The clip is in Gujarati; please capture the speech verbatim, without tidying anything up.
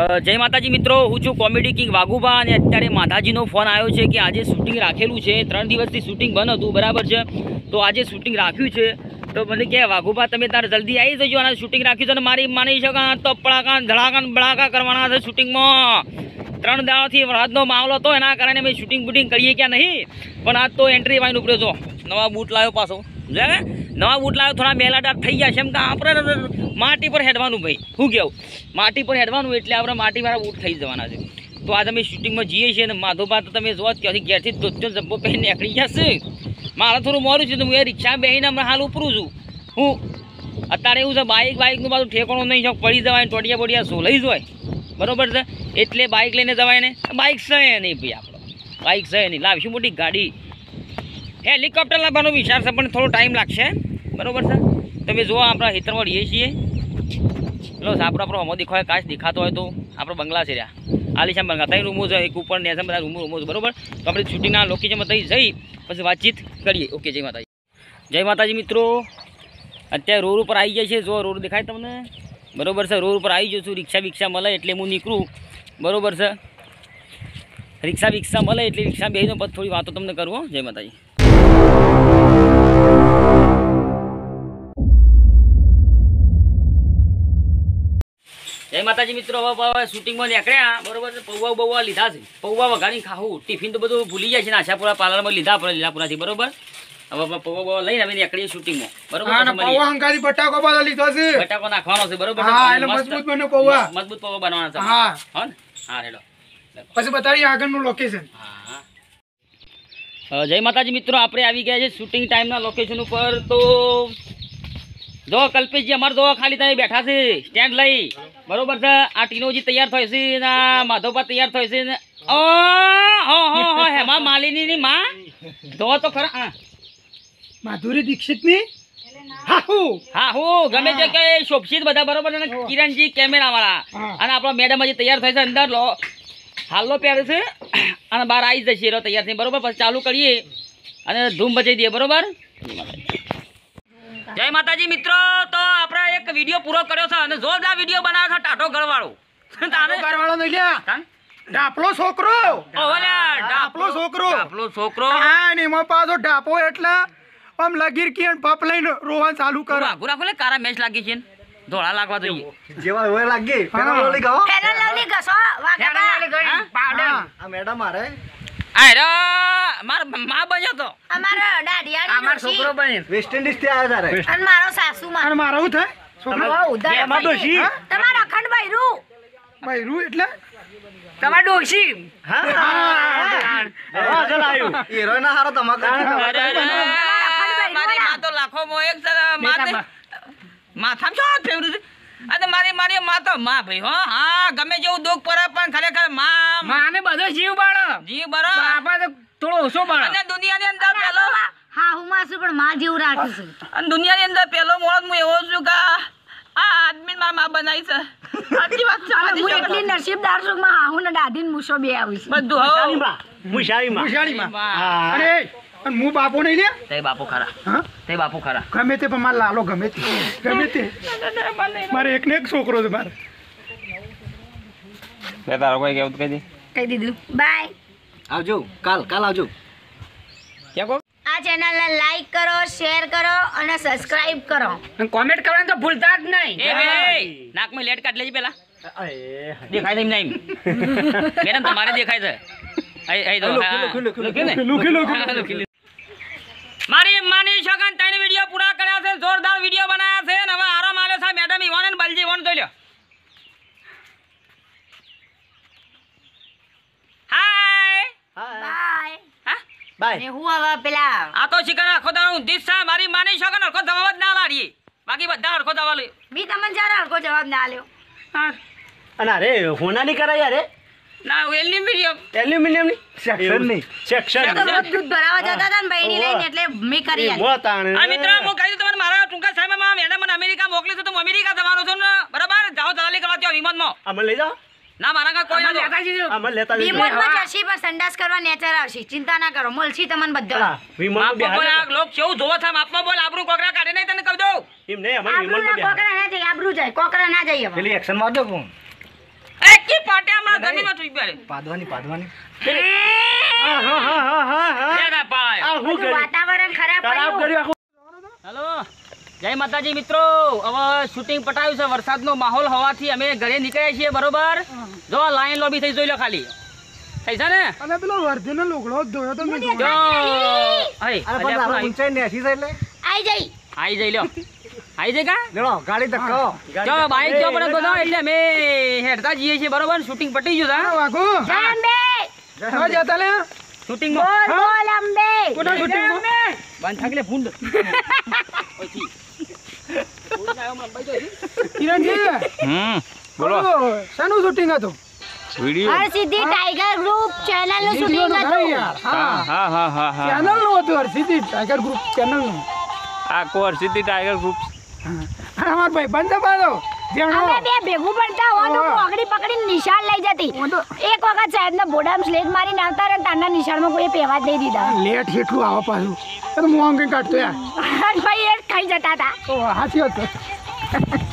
જય માતાજી મિત્રો, હું છું કોમેડી કિંગ વાઘુબા અને અત્યારે માતાજીનો ફોન આવ્યો છે કે આજે શૂટિંગ રાખેલું છે. ત્રણ દિવસથી શૂટિંગ બંધ હતું, બરાબર છે. તો આજે શૂટિંગ રાખ્યું છે. તો મને કહે વાઘુબા તમે તારે જલ્દી આવી જજો, અને શૂટિંગ રાખ્યું છે અને મારી માની શકો તો પડાકા ધડાકા બળાકા કરવાના છે શૂટિંગમાં. ત્રણ દાડાથી વરસાદનો માહોલ હતો, એના કારણે અમે શૂટિંગ બૂટિંગ કરીએ ક્યાં નહીં. પણ આજ તો એન્ટ્રી વાઈન ઉપડ્યો છો. નવા બૂટ લાવ્યો પાછો, જોયા નવા બૂટ લાવ્યો. થોડા મેલાટા થઈ ગયા છે એમ કે આપણે માટી પર હેડવાનું ભાઈ. શું કહેવું, માટી પર હેડવાનું એટલે આપણે માટીવાળા બૂટ થઈ જવાના છે. તો આજે અમે શૂટિંગમાં જઈએ છીએ અને માધોબા તો તમે જો ત્યાંથી ઘેરથી ધોત્યો જબ્બો પહેરીને નીકળી જશે. મારે થોડું મોડું છે તો હું એ રિક્ષા બેસીને હમણાં હાલ ઉપરું છું. હું અત્યારે એવું છે બાઇક બાઇકનું પાછું ઠેકાણું નહીં, ચોક પડી જવાય, ટોડિયા બોડિયા સોલાઈ જ હોય, બરાબર છે. એટલે બાઇક લઈને જવાય ને, બાઇક છે નહીં ભાઈ, આપણો બાઇક છે નહીં. લાવીશું મોટી ગાડી, હેલિકોપ્ટર લાવવાનો વિચાર છે પણ થોડો ટાઈમ લાગશે, બરાબર છે. તમે જુઓ આપણા ખેતરમાં રહીએ છીએ. ચલો આપણો આપણો હમો દેખાય, કાચ દેખાતો હોય તો આપણો બંગલા છે રહ્યા, આલીશાન બંગલા. ત્રણ રૂમો છે, એક ઉપર ને બધા રૂમો રૂમો છે, બરાબર. તો આપણે શૂટિંગના લોકેશનમાં તઈ જઈ પછી વાતચીત કરીએ. ઓકે, જય માતાજી. જય માતાજી મિત્રો, અત્યારે રોડ ઉપર આવી જાય છે. જો રોડ દેખાય તમને, બરાબર છે. રોડ ઉપર આવી જઉં છું, રિક્ષા બિક્ષા મળે એટલે હું નીકળું, બરાબર છે. રિક્ષા બિક્ષા મળે એટલે રિક્ષા બેસીને પછી થોડી વાતો તમને કરું. જય માતાજી. જય માતાજી મિત્રો, હવે શૂટિંગમાં નીકળ્યા, બરોબર છે. પૌવા બૌવા લીધા છે, પૌવા વઘાણી ખાવું. ટિફિન તો બધું ભૂલી જાય છે ને, આશાપુરા પાર્લરમાં લીધા આપણે લીલાપુરાથી, બરોબર. હવે પૌવા બૌવા લઈને અમે નીકળીએ શૂટિંગમાં, બરોબર. બટાકો નાખવાનો છે, બરોબર. મજબૂત બને પૌવા, મજબૂત પૌવા બનાવવાના છે. હા હા, રેડો પછી બતાવીએ આગળનું લોકેશન. હા, જય માતાજી મિત્રો, આપણે આવી ગયા છે શૂટિંગ ટાઈમના લોકેશન ઉપર. તો જો કલ્પેશજી અમારે જો ખાલી તમે બેઠા છે સ્ટેન્ડ લઈ, બરોબર છે. આ ટીનોજી તૈયાર થાય છે ને માધોપા તૈયાર થાય છે ને હેમા માલિની ની માં જો તો ખરા માધુરી દીક્ષિત ની હા હું ગમે તે કે શોભશીત બધા, બરોબર. અને કિરણજી કેમેરા વાળા અને આપણા મેડમ હજી તૈયાર થાય છે, અંદર લો હાલો પહેરે છે અને બહાર આવી જશે એનો તૈયાર થઈ, બરોબર. પછી ચાલુ કરીએ અને ધૂમ બચાવી દઈએ, બરોબર. જય માતાજી મિત્રો, તો આપણે એક વિડીયો પૂરો કર્યો છે અને જોરદાર વિડીયો બનાવ્યો છે. ટાટો ઘરવાળો ઘરવાળો નહીં લ્યા, ડાપલો છોકરો, ડાપલો છોકરો, ડાપલો છોકરો. હા, ને એમાં પાછો ડાપો એટલે આમ લગીર કે પપ લઈને રોવાનું ચાલુ કરો. આગુ રાખો લે, કારા મેચ લાગી છે, ધોળા લાગવા જોઈએ જેવા હોય લાગે. ફેરલ લવલી ગાઓ, ફેરલ લવલી ઘસો વાગા પાવડર. આ મેડમ મારે આરે માર માં બન્યો તો, અમારો દાડિયાડી, અમાર છોકરો બન્યો વેસ્ટ ઇન્ડિઝ થી આવ્યો તારે, અને મારો સાસુ માં, અને મારો હું થાય છોકરો ઉધર એમાં ડોશી. તમારો અખંડ બૈરુ, બૈરુ એટલે તમાર ડોશી. હા હા ચલાયો હીરો ના હારો તમાક. મારી માં તો લાખો મો એક માથે માથામાં શું ફેવરું છે. અને મારી મારી માં તો માં ભાઈ, હો હા ગમે જેવું દુઃખ પડે પણ ખરેખર માં માને બધો જીવ બાળો, જીવ બાળો. બાપા તો થોડો ઓછો બાળો. અને દુનિયાની અંદર પેલો હા હું માસુ પણ માં જેવું રાખું છું. અને દુનિયાની અંદર પેલો મોળો હું એવો છું કે આ આદમી મારા માં બનાવી છે. સાચી વાત છે. હું એટલી નસીબદાર છું માં હા હું ને દાદી ને મૂછો બે આવી છે બધું. હો મુશાળી માં, મુશાળી માં. અરે અને હું બાપો નહીં લે, તે બાપો ખરા. હા તે બાપો ખરા. ગમે તે પણ મારે લાલો ગમે તે ગમે તે મારે એક ને એક છોકરો છે મારે. બે તારો કોઈ કેવું કહી દે, કહી દીધું. બાય, આવજો કાલ કાલ આવજો. ક્યાં કો આ ચેનલને લાઈક કરો, શેર કરો અને સબસ્ક્રાઇબ કરો અને કોમેન્ટ કરવાનું તો ભૂલતા જ નહીં. એ ભાઈ નાકમાં લેટ કાઢ લેજે પેલા. દેખાય નહીં નહીં મેડમ તમારે દેખાય છે. આઈ આઈ દો લુકી લુકી લુકી. મારી માની છોકન ત્રણ વિડિયો પૂરા કર્યા છે, જોરદાર વિડિયો બનાવ્યા છે. અને હવે આરામ આલે છે મેડમ ઈવન અને બલજી વન તો લ્યો. Hi bye. હા બાય. ને હું હવે પેલા આ તો શિકર આખો દાડો ઊંધી છે. મારી માની છોકન આખો જવાબ જ ના લાડીએ, બાકી બધા આખો જવાબ લે. મી તમને જરા આખો જવાબ ના આલ્યો. હા અને અરે હોના ની કરાય યાર ના એલ્યુમિનિયમ એલ્યુમિનિયમ ની સેક્શન ની સેક્શન દૂધ ભરાવા જતા હતા ને બહેની લઈને એટલે મે કરી આલી. આ મિત્ર હું કહી દઉં તમને, મારા ટૂંકા સમયમાં મેડમ મને અમેરિકા મોકલી છે તો હું અમેરિકા જવાનો છું ને, બરાબર. જાઓ દલાલી કરવા ત્યાં વિમાનમાં અમને લઈ જાઓ. ના મારા કા કોઈ ના લેતા જીજો, અમને લેતા જીજો. વિમાનમાં જશી પણ સંડાસ કરવા નેચર આવશે, ચિંતા ના કરો, મળશી તમને બધા. વિમાનમાં બેહાર લોક કેવું જોવો છે માપમાં બોલ, આબરૂ કોકરા કાઢે નહીં તને કહી દઉં. એમ નહીં અમાર વિમાનમાં બેહાર કોકરા ના જાય, આબરૂ જાય, કોકરા ના જાય. હવે પેલી એક્શન માર દો ફોન. એ કી ગમીમાં તું બેરે પાદવાની પાદવાની હા હા હા હા હા એ ના પાય આ હું કર્યું વાતાવરણ ખરાબ ખરાબ કર્યું આખું હેલો જય માતાજી મિત્રો હવે શૂટિંગ પટાવ્યું છે વરસાદનો માહોલ હોવાથી અમે ઘરે નીકળ્યા છીએ બરોબર જો લાઈન લોબી થઈ જોઈ લો ખાલી થઈ છે ને અને પેલો વર્ધીનો લુગડો ધોયો તો મેં જો હે અરે પણ આપણે ઊંચાઈ નેસી છે એટલે આઈ જઈ આઈ જઈ લ્યો આઈ જઈ કા લેડો ગાડી ધક્કો જો બાઈક જો પણ બધો એટલે અમે હેડતા જઈએ છીએ બરોબર શૂટિંગ પટી ગયું તા વાગુ જય અંબે હા જતા લે શૂટિંગ બોલ માં બોલ અંબે કોના શૂટિંગ બંધ થાકલે ફૂંડ ઓછી કિરણજી હમ બોલો શાનું શૂટિંગ હતું video Harsiddhi tiger group channel નું શૂટિંગ હતું હા હા હા હા હા ચેનલ નું હતું હરસિદ્ધિ ટાઈગર ગ્રુપ ચેનલ નું આ કોર સિટી ટાઈગર ગ્રુપ અને અમાર ભાઈ બંધ પાડો જેણો અમે બે ભેગું પડતા હો તો પકડી પકડી નિશાળ લઈ જતી એક વખત સાહેબ ને બોડામ સ્લેજ મારીને આવતા રહે તાના નિશાળમાં કોઈ પહેવા જ નહીં દીધા લેટ હેઠું આવો પાછું એ તો મોંઘી કાઢતો યાર ભાઈ એ ખાઈ જતા હતા ઓ હાચી વાત છે